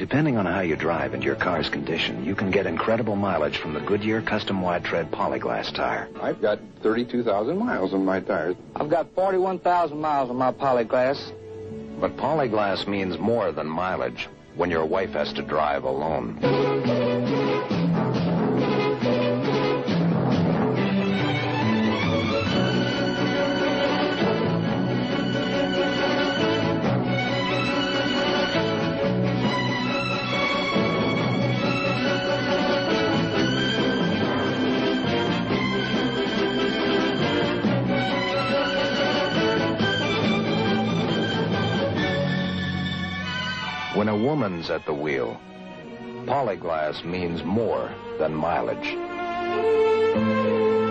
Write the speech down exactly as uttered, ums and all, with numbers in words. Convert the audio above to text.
Depending on how you drive and your car's condition, you can get incredible mileage from the Goodyear Custom Wide Tread Polyglass tire. I've got thirty-two thousand miles on my tires. I've got forty-one thousand miles on my Polyglass. But Polyglass means more than mileage when your wife has to drive alone. When a woman's at the wheel, Polyglass means more than mileage.